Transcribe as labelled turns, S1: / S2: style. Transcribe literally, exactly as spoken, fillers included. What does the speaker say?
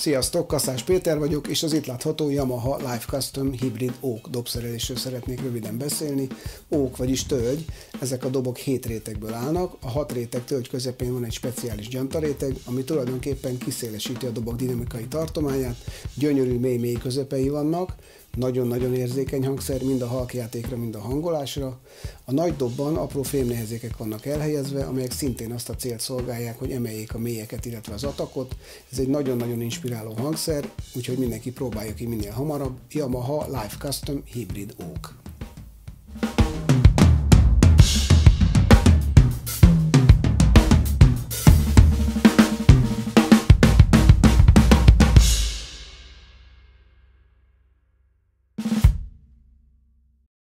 S1: Sziasztok, Kaszás Péter vagyok, és az itt látható Yamaha Live Custom Hybrid Oak dobszerelésről szeretnék röviden beszélni. Oak, vagyis tölgy, ezek a dobok hét rétegből állnak, a hat réteg tölgy közepén van egy speciális gyantaréteg, ami tulajdonképpen kiszélesíti a dobok dinamikai tartományát, gyönyörű mély-mély közepei vannak, nagyon-nagyon érzékeny hangszer, mind a halkjátékra, mind a hangolásra. A nagy dobban apró fémnehezékek vannak elhelyezve, amelyek szintén azt a célt szolgálják, hogy emeljék a mélyeket, illetve az atakot. Ez egy nagyon-nagyon inspiráló hangszer, úgyhogy mindenki próbálja ki minél hamarabb. Yamaha Live Custom Hybrid Oak.